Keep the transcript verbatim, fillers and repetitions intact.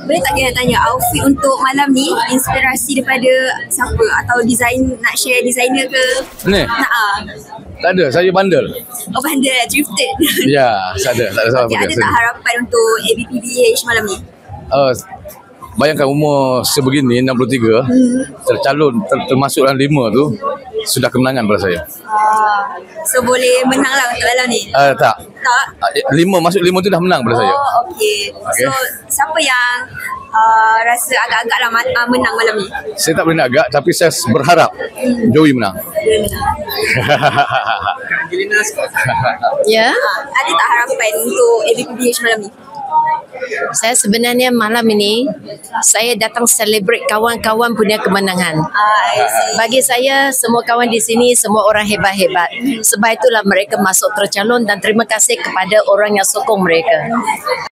Boleh tak kita tanya outfit untuk malam ni inspirasi daripada siapa atau design, nak share designer ke? Ni? Nak ah. Tak ada, saya bandel. Oh bandel, thrifted. Ya, tak ada, tak ada salah. Okay, ada tak harapan untuk A B P B H malam ni? Uh, bayangkan umur sebegini, enam puluh tiga, hmm. tercalon, ter, termasuk dalam lima tu, sudah kemenangan pada saya. Ah, so boleh menang lah untuk malam ni? Uh, tak. Tak? Uh, lima, masuk lima tu dah menang pada oh, saya. Oh, okey. Okay. So, siapa yang uh, rasa agak-agak lah uh, menang malam ni? Saya tak boleh nak agak, tapi saya berharap hmm. Joey menang. Dia menang. Ya. Uh, ada tak harapan untuk A B P B H malam ni? Saya sebenarnya malam ini saya datang celebrate kawan-kawan punya kemenangan. Bagi saya semua kawan di sini semua orang hebat-hebat. Sebab itulah mereka masuk tercalon dan terima kasih kepada orang yang sokong mereka.